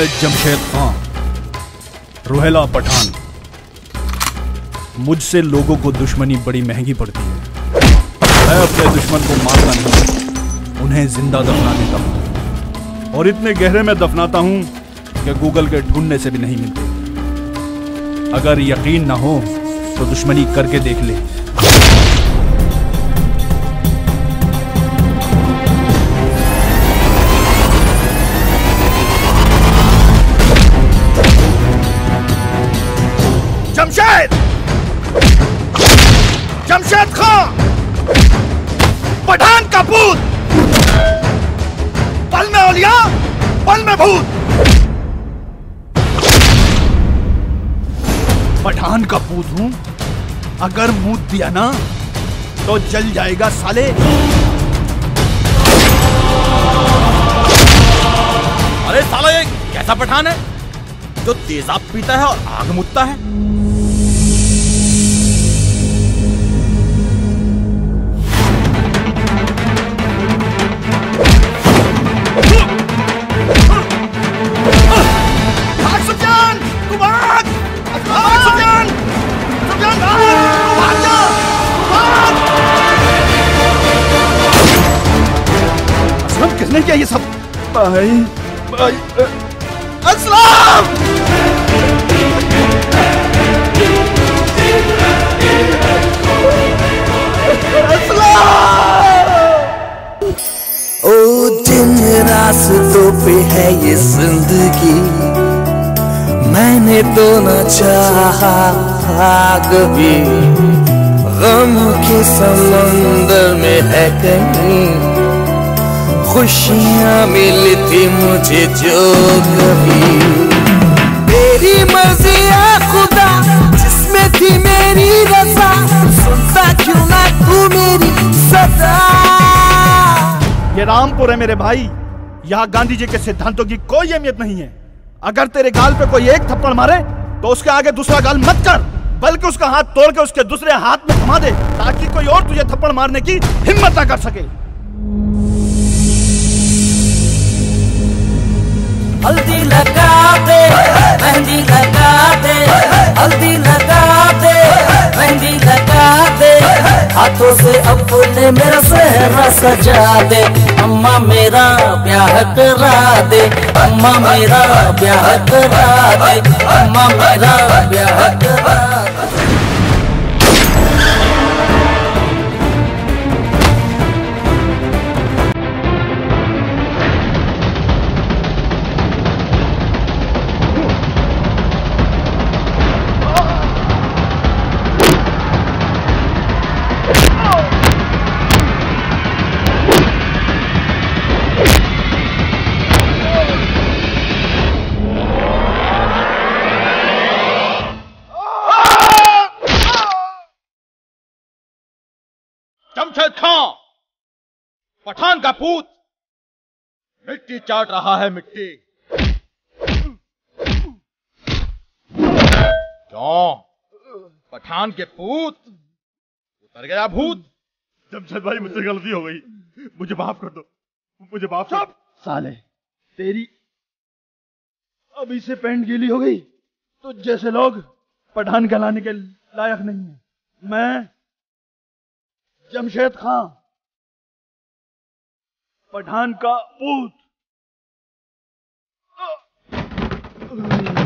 मैं जमशेद खान, रोहेला पठान। मुझसे लोगों को दुश्मनी बड़ी महंगी पड़ती है। मैं अपने दुश्मन को मारता नहीं, उन्हें जिंदा दफना देता हूं, और इतने गहरे में दफनाता हूं कि गूगल के ढूंढने से भी नहीं मिलते। अगर यकीन ना हो तो दुश्मनी करके देख ले। जमशेद खान, पठान का पूत, पल में औलिया, पल में भूत। पठान का पूत हूं, अगर मुंह दिया ना तो जल जाएगा साले। अरे साला ये कैसा पठान है जो तेजाब पीता है और आग मुतता है? किसने किया ये सब? भाई अस्सलाम! ओ जिन रास्तों पे है ये जिंदगी, मैंने तो न चाहा कभी। गम के समंदर में है कहीं, खुशियाँ मिली थी मुझे जो कभी। तेरी मर्जी है खुदा, जिसमें थी मेरी रज़ा, सुनता क्यों ना तू मेरी सदा। ये रामपुर है मेरे भाई, यहाँ गांधी जी के सिद्धांतों की कोई अहमियत नहीं है। अगर तेरे गाल पे कोई एक थप्पड़ मारे तो उसके आगे दूसरा गाल मत कर, बल्कि उसका हाथ तोड़ के उसके दूसरे हाथ में थमा दे, ताकि कोई और तुझे थप्पड़ मारने की हिम्मत ना कर सके। हल्दी लगा दे, मेहंदी लगा दे, हल्दी लगा दे, मेहंदी लगा दे, हाथों से अपने मेरा सेहरा सजा दे। अम्मा मेरा ब्याह करा दे, अम्मा मेरा ब्याह करा दे, अम्मा मेरा ब्याह करा दे। जमशेद खान, पठान का पूत, मिट्टी चाट रहा है मिट्टी। क्यों पठान के पूत, उतर गया भूत? जमशेद भाई, मुझसे गलती हो गई, मुझे माफ कर दो, मुझे माफ कर दो। साले तेरी अभी से पैंट गीली हो गई तो जैसे लोग पठान कहलाने के लायक नहीं है। मैं जमशेद खान, पठान का पूत।